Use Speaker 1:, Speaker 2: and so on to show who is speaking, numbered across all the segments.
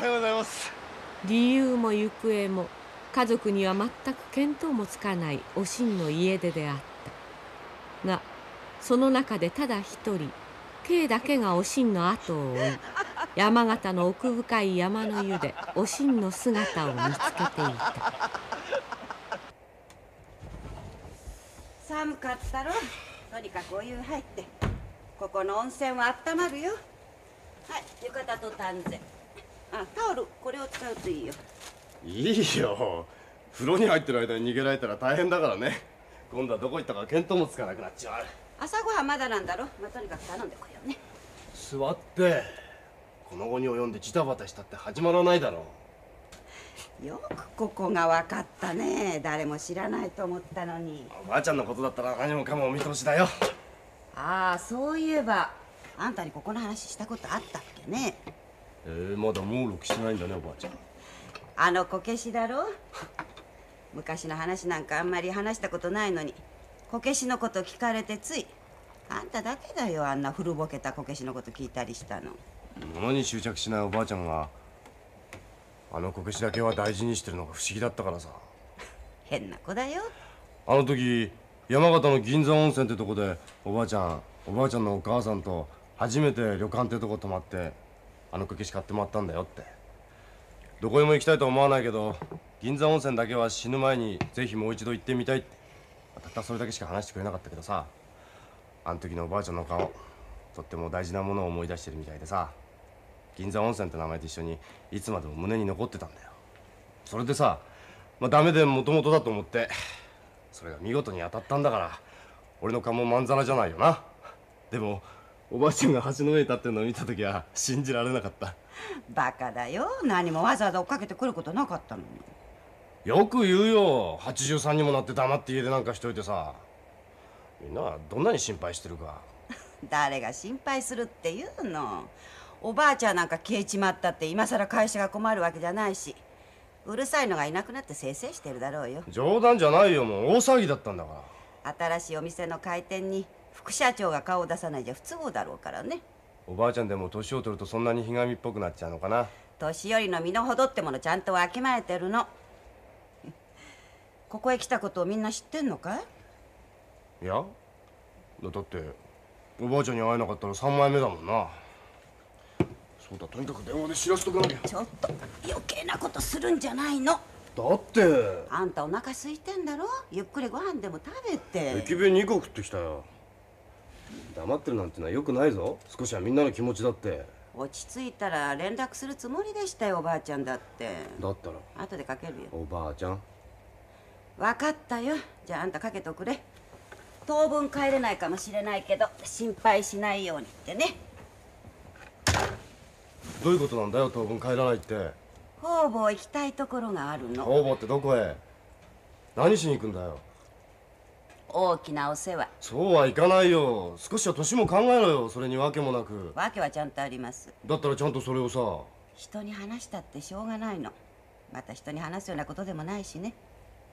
Speaker 1: はようございます。
Speaker 2: 理由も行方も家族には全く見当もつかないおしんの家出であったが、その中でただ一人 K だけがおしんの後を追い、山形の奥深い山の湯でおしんの姿を見つけていた。
Speaker 3: 寒かったろ。とにかくお湯入って、ここの温泉は温まるよ。はい、浴衣と丹前。タオルこれを使うといいよ。
Speaker 1: いいよ。風呂に入ってる間に逃げられたら大変だからね。今度はどこ行ったか見当もつかなくなっちまう。
Speaker 3: 朝ごはんまだなんだろ。とにかく頼んでこようね。
Speaker 1: 座って。この後に及んでジタバタしたって始まらないだろ
Speaker 3: う。よくここが分かったね。誰も知らないと思ったのに。
Speaker 1: おばあちゃんのことだったら何もかもお見通しだよ。
Speaker 3: そういえばあんたにここの話したことあったっけね。
Speaker 1: まだもうろくしてないんだね、おばあちゃん。
Speaker 3: こけしだろ。昔の話なんかあんまり話したことないのに、こけしのこと聞かれてつい。あんただけだよ、あんな古ぼけたこけしのこと聞いたりしたの。
Speaker 1: 物に執着しないおばあちゃんがあのこけしだけは大事にしてるのが不思議だったからさ。
Speaker 3: 変な子だよ。
Speaker 1: あの時山形の銀山温泉ってとこでおばあちゃんのお母さんと初めて旅館ってとこ泊まって、あのこけし買ってもらったんだよって。どこへも行きたいとは思わないけど、銀山温泉だけは死ぬ前にぜひもう一度行ってみたいって、たったそれだけしか話してくれなかったけどさ、あの時のおばあちゃんの顔、とっても大事なものを思い出してるみたいでさ、銀山温泉って名前と一緒にいつまでも胸に残ってたんだよ。それでさ、ダメでもともとだと思って、それが見事に当たったんだから、俺の勘もまんざらじゃないよな。でもおばあちゃんが橋の上に立ってるのを見た時は信じられなかった。
Speaker 3: バカだよ。何もわざわざ追っかけてくることなかったのに。
Speaker 1: よく言うよ、83にもなって黙って家でなんかしといてさ。みんなはどんなに心配してるか。
Speaker 3: 誰が心配するって言うの。おばあちゃんなんか消えちまったって今さら会社が困るわけじゃないし、うるさいのがいなくなってせいせいしてるだろうよ。
Speaker 1: 冗談じゃないよ、もう大騒ぎだったんだから。
Speaker 3: 新しいお店の開店に副社長が顔を出さないじゃ不都合だろうからね。
Speaker 1: おばあちゃんでも年を取るとそんなにひがみっぽくなっちゃうのかな。
Speaker 3: 年寄りの身の程ってものちゃんとわきまえてるの。ここへ来たことをみんな知ってんのかい？
Speaker 1: いや、だっておばあちゃんに会えなかったら3枚目だもんな。そうだ、とにかく電話で知らせとかなきゃ。
Speaker 3: ちょっと余計なことするんじゃないの。
Speaker 1: だって
Speaker 3: あんたお腹空いてんだろ。ゆっくりご飯でも食べて。
Speaker 1: 駅弁2個食ってきたよ。黙ってるなんてのはよくないぞ。少しはみんなの気持ちだって。
Speaker 3: 落ち着いたら連絡するつもりでしたよ、おばあちゃんだって。
Speaker 1: だったら
Speaker 3: 後でかけるよ。
Speaker 1: おばあちゃん。
Speaker 3: 分かったよ。じゃああんたかけておくれ。当分帰れないかもしれないけど心配しないようにってね。
Speaker 1: どういうことなんだよ、当分帰らないって。
Speaker 3: 方々行きたいところがあるの。
Speaker 1: 方々ってどこへ？何しに行くんだよ。
Speaker 3: 大きなお世話。
Speaker 1: そうはいかないよ。少しは年も考えろよ。それに訳もなく。
Speaker 3: 訳はちゃんとあります。
Speaker 1: だったらちゃんとそれをさ。
Speaker 3: 人に話したってしょうがないの。また人に話すようなことでもないしね。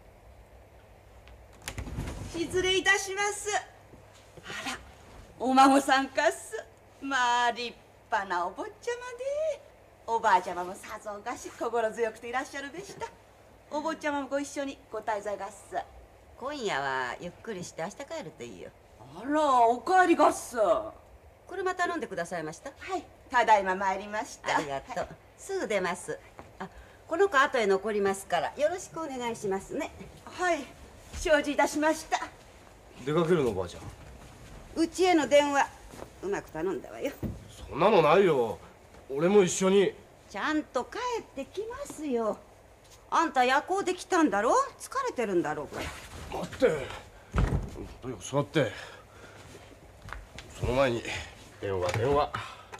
Speaker 3: 失礼いたします。あら、お孫さんかっす。まあ立派なお坊ちゃまで、おばあちゃまもさぞかし心強くていらっしゃるでした。お坊ちゃまもご一緒にご滞在がっす。今夜はゆっくりして明日帰るといいよ。
Speaker 4: あら、お帰りがっす。
Speaker 3: 車頼んでくださいました？
Speaker 4: はい、ただいま参りました。
Speaker 3: ありがとう、はい、すぐ出ます。この子後へ残りますからよろしくお願いしますね。
Speaker 4: はい、承知いたしました。
Speaker 1: 出かけるの、おばあちゃん。
Speaker 3: うちへの電話うまく頼んだわよ。
Speaker 1: そんなのないよ。俺も一緒に。
Speaker 3: ちゃんと帰ってきますよ。あんた夜行で来たんだろ。疲れてるんだろうから。
Speaker 1: 待って、とにかく座って。その前に電話。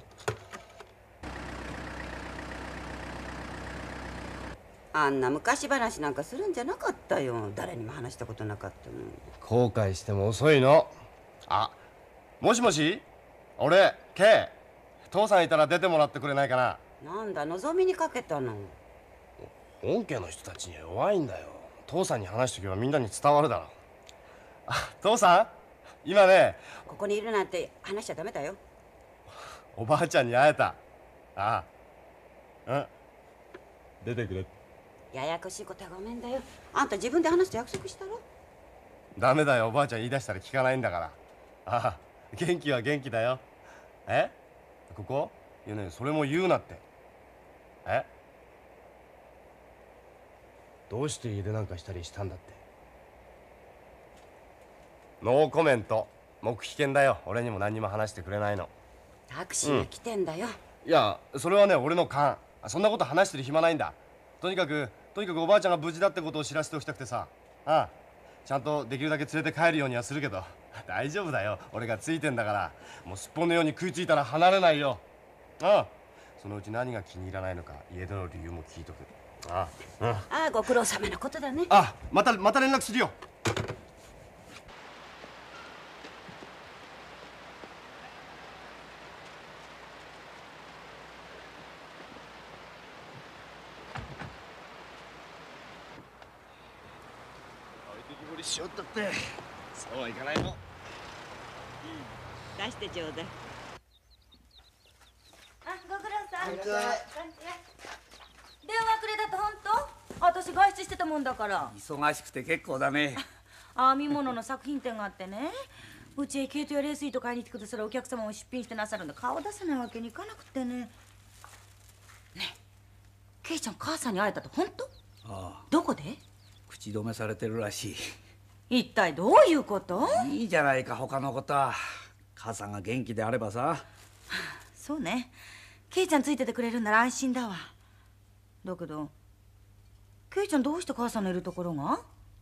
Speaker 3: あんな昔話なんかするんじゃなかったよ。誰にも話したことなかった
Speaker 1: もん。後悔しても遅いの。もしもし、俺 K。父さんいたら出てもらってくれないかな。
Speaker 3: なんだ、望みにかけたの。
Speaker 1: 本家の人たちには弱いんだよ。父さんに話しとけばみんなに伝わるだろう。父さん、今ね。
Speaker 3: ここにいるなんて話しちゃダメだよ。
Speaker 1: おばあちゃんに会えた。うん、 出てくれ。
Speaker 3: ややこしいことはごめんだよ。あんた自分で話して約束したろ。
Speaker 1: ダメだよ、おばあちゃん言い出したら聞かないんだから。ああ、元気は元気だよ。え、ここ？いやね、それも言うなって。え、どうして家出なんかしたりしたんだって。ノーコメント。黙秘権だよ。俺にも何にも話してくれないの。
Speaker 3: タクシーが来てんだよ。
Speaker 1: いや、それはね、俺の勘。そんなこと話してる暇ないんだ。とにかくおばあちゃんが無事だってことを知らせておきたくてさ。ああ、ちゃんとできるだけ連れて帰るようにはするけど、大丈夫だよ。俺がついてんだから。もうすっぽんのように食いついたら離れないよ。ああ、そのうち何が気に入らないのか家出の理由も聞いとく。ああ、うん、
Speaker 3: ああ、ご苦労様のことだね。
Speaker 1: ああ、また連絡するよ。しよったってそうはいかないの。
Speaker 2: 出してちょうだい。
Speaker 3: あ、ご苦労さん。
Speaker 5: こんにちは。
Speaker 3: 電話くれだって本当？私外出してたもんだから。
Speaker 5: 忙しくて結構だね。
Speaker 3: 編み物の作品展があってね、うちへ毛糸やレース糸買いに来てくださるお客様を出品してなさるんだ。顔出せないわけにいかなくてね。ねえ、ケイちゃん母さんに会えたって本当？
Speaker 5: ああ、
Speaker 3: どこで？
Speaker 5: 口止めされてるらし
Speaker 3: 一体どういうこと？
Speaker 5: い。いいじゃないか、他のことは。母さんが元気であればさ。
Speaker 3: そうね、ケイちゃんついててくれるなら安心だわ。だけどケイちゃんどうして母さんのいるところが？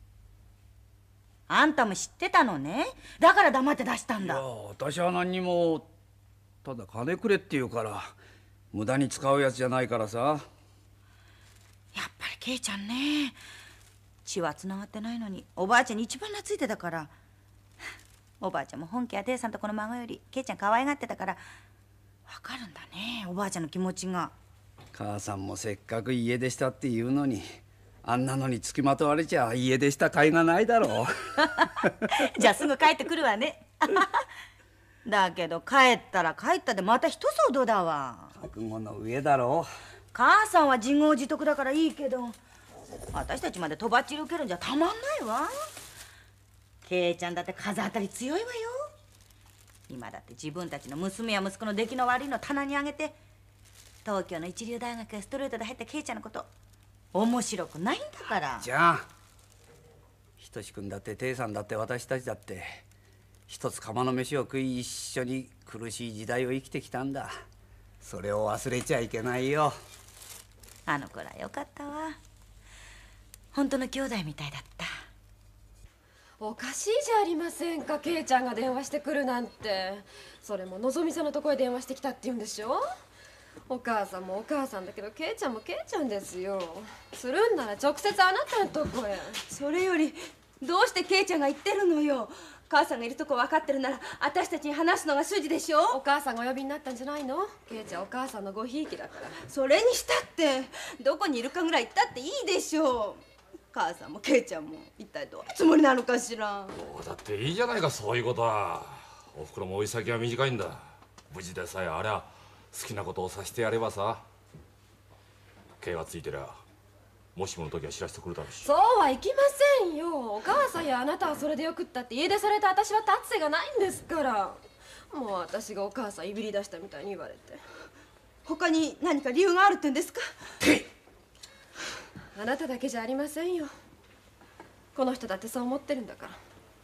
Speaker 3: あんたも知ってたのね。だから黙って出したん
Speaker 5: いや、
Speaker 3: だ。
Speaker 5: 私は何にも。ただ金くれって言うから無駄に使うやつじゃないからさ。
Speaker 3: やっぱりケイちゃんね、血はつながってないのにおばあちゃんに一番懐いてたから。おばあちゃんも本家や姉さんとこの孫よりケイちゃん可愛がってたから分かるんだね、おばあちゃんの気持ちが。
Speaker 5: 母さんもせっかく家出したって言うのに、あんなのにつきまとわれちゃ家出した甲斐がないだろう。
Speaker 3: じゃあすぐ帰ってくるわね。だけど帰ったら帰ったでまた一騒動だわ。
Speaker 5: 覚悟の上だろう。
Speaker 3: 母さんは自業自得だからいいけど、私たちまでとばっちり受けるんじゃたまんないわ。ケイちゃんだって風当たり強いわよ。今だって自分たちの娘や息子の出来の悪いの棚にあげて、東京の一流大学へストレートで入ったケイちゃんのこと面白くないんだから。
Speaker 5: じゃあひとし君だってテイさんだって私たちだって一つ釜の飯を食い一緒に苦しい時代を生きてきたんだ。それを忘れちゃいけないよ。
Speaker 3: あの子らよかったわ。本当の兄弟みたいだった。
Speaker 6: おかしいじゃありませんか、ケイちゃんが電話してくるなんて。それものぞみさんのとこへ電話してきたって言うんでしょ。お母さんもお母さんだけどケイちゃんもケイちゃんですよ。するんなら直接あなたのとこへ。
Speaker 4: それよりどうしてケイちゃんが言ってるのよ。母さんがいるとこ分かってるなら私たちに話すのが筋でしょ。
Speaker 6: お母さんがお呼びになったんじゃないの。ケイちゃんお母さんのごひいきだから。
Speaker 4: それにしたってどこにいるかぐらい言ったっていいでしょう。母さんもケイちゃんも一体どういうつもりなのかしら。
Speaker 7: どうだっていいじゃないか、そういうことは。おふくろも追い先は短いんだ。無事でさえありゃ好きなことをさせてやればさ。Kがついてりゃもしもの時は知らせてくるだろうし。
Speaker 6: そうはいきませんよ。お母さんやあなたはそれでよくったって家出された私は立つ瀬がないんですから。もう私がお母さんいびり出したみたいに言われて。
Speaker 4: 他に何か理由があるって言うんですか。
Speaker 6: あなただけじゃありませんよ。この人だってそう思ってるんだから。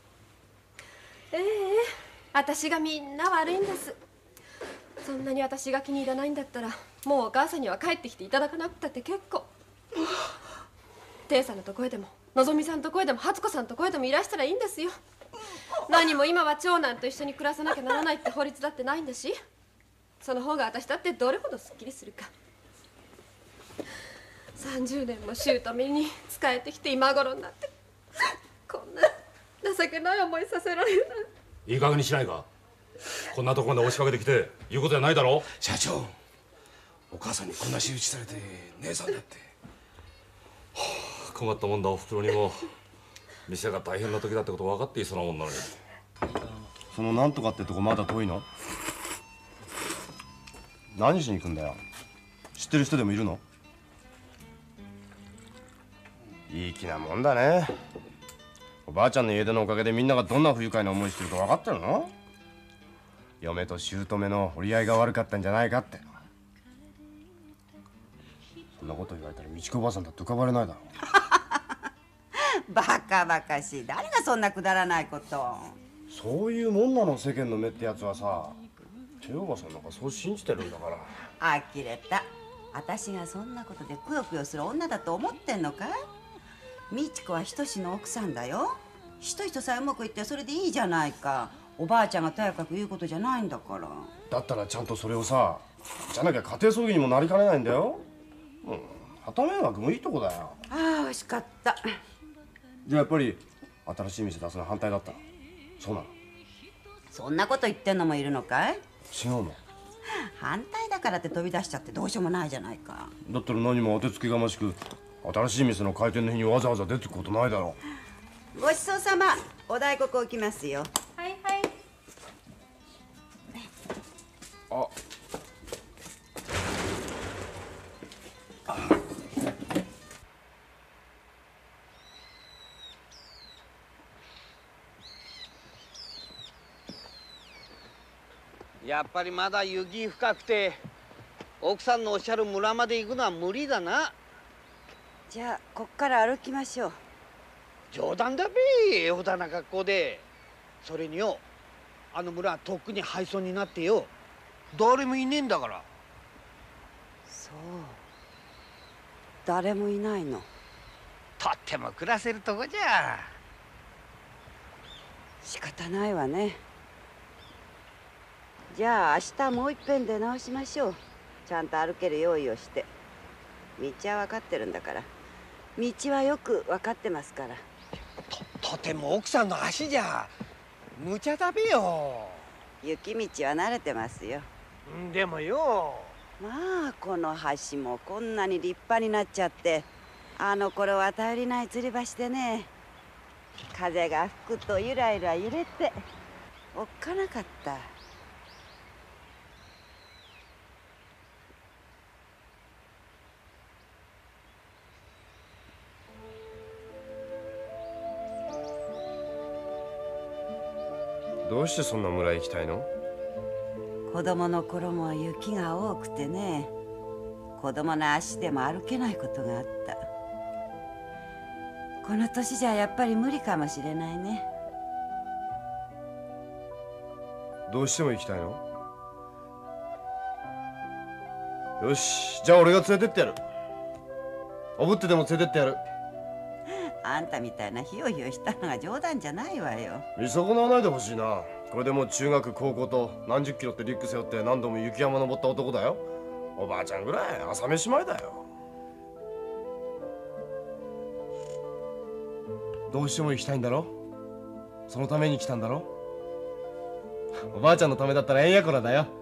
Speaker 6: 私がみんな悪いんです。そんなに私が気に入らないんだったらもうお母さんには帰ってきていただかなくたって結構。テイさんのとこへでものぞみさんのとこへでも初子さんのとこへでもいらしたらいいんですよ。何も今は長男と一緒に暮らさなきゃならないって法律だってないんだし、その方が私だってどれほどすっきりするか。30年も姑に仕えてきて今頃になってこんな情けない思いさせられるなんて。
Speaker 7: いい加減にしないか。こんなところまで押しかけてきて言うことじゃないだろ。
Speaker 8: 社長、お母さんにこんな仕打ちされて姉さんだって。
Speaker 7: 困ったもんだ。おふくろにも店が大変な時だってこと分かっていそうなもんなのに。
Speaker 1: そのなんとかってとこまだ遠いの？何しに行くんだよ。知ってる人でもいるの？ いい気なもんだね。おばあちゃんの家出のおかげでみんながどんな不愉快な思いしてるか分かってるの？嫁と姑の折り合いが悪かったんじゃないかって。そんなこと言われたら美智子おばあさんだって浮かばれないだろう。
Speaker 3: バカバカしい。誰がそんなくだらないこと。
Speaker 1: そういうもんなの、世間の目ってやつはさ。手おばさんなんかそう信じてるんだから。
Speaker 3: 呆れた。私がそんなことでくよくよする女だと思ってんのかい？美智子は仁の奥さんだよ。仁さえうまくいってそれでいいじゃないか。おばあちゃんがとやかく言うことじゃないんだから。
Speaker 1: だったらちゃんとそれをさ、じゃなきゃ家庭葬儀にもなりかねないんだよ。旗迷惑もいいとこだよ。
Speaker 3: ああ、美味しかった。
Speaker 1: じゃあやっぱり新しい店出すの反対だったの？そうなの？
Speaker 3: そんなこと言ってんのもいるのかい？
Speaker 1: 違うの？
Speaker 3: 反対だからって飛び出しちゃってどうしようもないじゃないか。
Speaker 1: だったら何も当てつけがましく新しい店の開店の日にわざわざ出てくことないだろ
Speaker 3: う。ごちそうさま。お大黒置きますよ。
Speaker 6: はいはい。
Speaker 1: あ。
Speaker 9: やっぱりまだ雪深くて奥さんのおっしゃる村まで行くのは無理だな。
Speaker 3: じゃあこっから歩きましょう。
Speaker 9: 冗談だべ、よだな格好で。それによ、あの村はとっくに廃村になってよ、誰もいねえんだから。
Speaker 3: そう、誰もいないの。
Speaker 9: とっても暮らせるとこじゃ。
Speaker 3: 仕方ないわね。じゃあ明日もういっぺん出直しましょう。ちゃんと歩ける用意をして。道は分かってるんだから。道はよく分かってますから。
Speaker 9: とても奥さんの足じゃ無茶だべよ。
Speaker 3: 雪道は慣れてますよ。
Speaker 9: でもよ、
Speaker 3: まあこの橋もこんなに立派になっちゃって、あの頃は頼りない吊り橋でね、風が吹くとゆらゆら揺れておっかなかった。
Speaker 1: どうしてそんな村へ行きたいの？
Speaker 3: 子供の頃も雪が多くてね、子供の足でも歩けないことがあった。この年じゃやっぱり無理かもしれないね。
Speaker 1: どうしても行きたいの？よし、じゃあ俺が連れてってやる。おぶってでも連れてってやる。
Speaker 3: あんたみたいなひよひよしたのが冗談じゃないわよ。
Speaker 1: 見損なわないでほしいな。これでもう中学高校と何十キロってリュック背負って何度も雪山登った男だよ。おばあちゃんぐらい朝飯前だよ。どうしても行きたいんだろ？そのために来たんだろ？おばあちゃんのためだったらえんやこらだよ。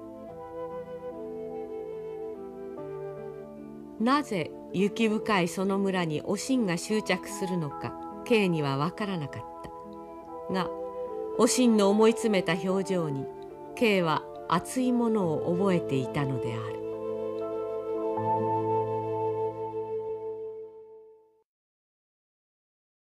Speaker 2: なぜ雪深いその村におしんが執着するのか K には分からなかったが、おしんの思い詰めた表情に K は熱いものを覚えていたのである。